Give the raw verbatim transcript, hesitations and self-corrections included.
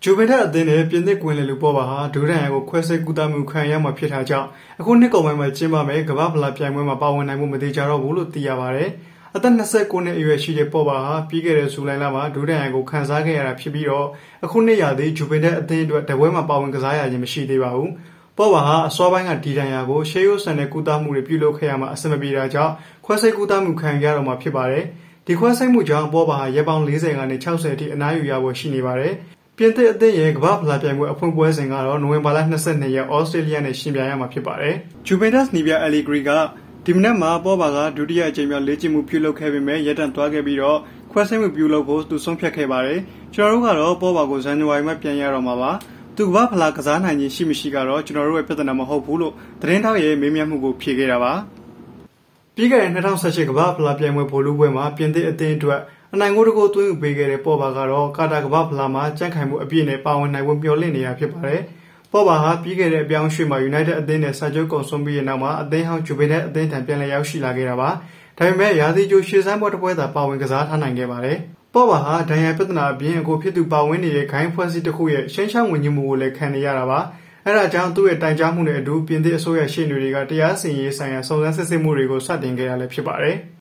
ဂျိုဗင်တက်အသင်းနဲ့ပြင်သစ်ကွင်းလယ်လူပေါ်ပါဟာဒူရန်ကိုခွဲစိတ်ကူတာမှုခံရမှာဖြစ်တာကြောင့်အခုနှစ်ကုန်ပိုင်းမှာကျင်းပမယ်ကမ္ဘာဖလားပြိုင်ပွဲမှာပါဝင်နိုင်မှုမသေးကြတော့ဘူးလို့သိရပါတယ်။အသက်၂၉နှစ်အရွယ်ရှိတဲ့ပေါ်ပါဟာပြီးခဲ့တဲ့ဇူလိုင်လမှာဒူရန်ကိုခန်းစားခဲ့ရတာဖြစ်ပြီးတော့အခုနှစ်ရာသီဂျိုဗင်တက်အသင်းအတွက်တပွဲမှာပါဝင်ကစားရခြင်းမရှိသေးပါဘူး။ပေါ်ပါဟာအစောပိုင်းကဒီတန်ရာကိုရှေးရိုးဆန်တဲ့ကူတာမှုတွေပြုလုပ်ခဲ့ရမှာအဆင်မပြေတာကြောင့်ခွဲစိတ်ကူတာမှုခံရတော့မှာဖြစ်ပါတယ်။ဒီခွဲစိတ်မှုကြောင့်ပေါ်ပါဟာရက်ပေါင်း၄၀ကနေ၆၀အထိအနားယူရဖို့ရှိနေပါတယ်။ပြင်သစ်အသင်းရဲ့ကမ္ဘာဖလားပြိုင်ပွဲအဖွင့်ပွဲစဉ်ကတော့နိုဝင်ဘာလ၂၂ရက်ဩစတြေးလျနဲ့ရှင်ပြိုင်ရမှာဖြစ်ပါတယ်။ဂျူဗင်တက်စ်နီပြအလီဂရီကဒီမနက်မှာပေါ်ပါကဒုတိယအကြိမ်မြောက်လေ့ကျင့်မှုပြုလုပ်ခဲ့ပေမဲ့ရပ်တန့်သွားခဲ့ပြီးတော့ခွဲစိတ်မှုပြုလုပ်ဖို့သူဆုံးဖြတ်ခဲ့ပါတယ်။ကျွန်တော်တို့ကတော့ပေါ်ပါကိုဇန်နဝါရီမှာပြန်ရတော့မှာပါ။သူကမ္ဘာဖလားကစားနိုင်ခြင်းရှိမရှိကတော့ကျွန်တော်တို့ရဲ့ပြဿနာမဟုတ်ဘူးလို့သတင်းထောက်ရဲ့မေးမြန်းမှုကိုဖြေခဲ့တာပါ။ပြီးခဲ့တဲ့၂၀၁၈ကမ္ဘာဖလားပြိုင်ပွဲဗိုလ်လုပွဲမှာပြင်သစ်အသင်းအတွက်အနိုင်ဂိုးတစ်ဂိုးသွင်းယူပေးခဲ့တဲ့ပေါ်ပါကတော့ကာတာကမ္ဘာဖလားမှာကြန့်ခိုင်မှုအပြည့်နဲ့ပါဝင်နိုင်ဖို့မျှော်လင့်နေတာဖြစ်ပါတယ်။ပေါ်ပါဟာပြီးခဲ့တဲ့အပြောင်းရွှေ့မှာ United အသင်းနဲ့စာချုပ်ကုန်ဆုံးပြီးတဲ့နောက်မှာအသင်းဟောင်းဂျူဗင်တက်အသင်းထံပြန်လည်ရောက်ရှိလာခဲ့တာပါ။ဒါပေမဲ့ရာသီကြိုရှေ့စမ်းပွဲတစ်ပွဲသာပါဝင်ကစားထားနိုင်ခဲ့ပါတယ်။ပေါ်ပါဟာဒဏ်ရာပြဿနာအပြင်အခုဖြစ်သူပါဝင်နေတဲ့ခိုင်းဖွဲ့စည်းတစ်ခုရဲ့ရှင်းရှင်းဝင်ညမှုကိုလည်းခံနေရတာပါ။အဲဒါကြောင့်သူ့ရဲ့တိုင်ကြားမှုနဲ့အတူပြင်သစ်အစိုးရရှေ့နေတွေကတရားစီရင်ရေးဆိုင်ရာစုံစမ်းစစ်ဆေးမှုတွေကိုစတင်ခဲ့ရလည်းဖြစ်ပါတယ်။